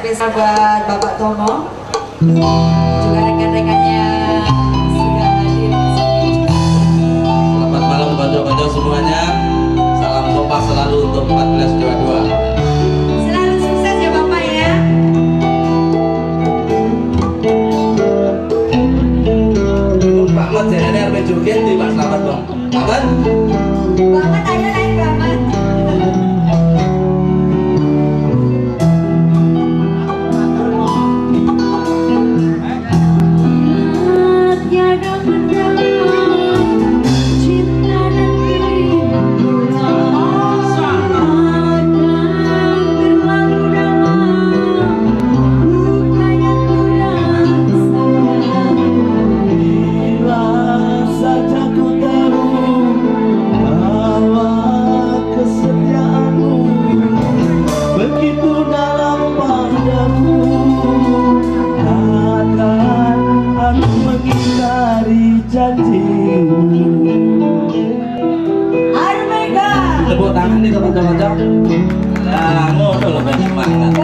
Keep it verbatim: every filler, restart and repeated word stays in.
spesial buat Bapak Tomo, juga rekan-rekannya sudah hadir di sini. Selamat malam konco-konco semuanya. Salam kompak selalu untuk empat belas dua puluh dua. Selalu sukses ya Bapak ya. Banget ya, ini R P joget di Pak Selamat dong. Banget. Banget aja naik banget. Tepuk tangan nih teman-teman. Nah, ngono loh semangat.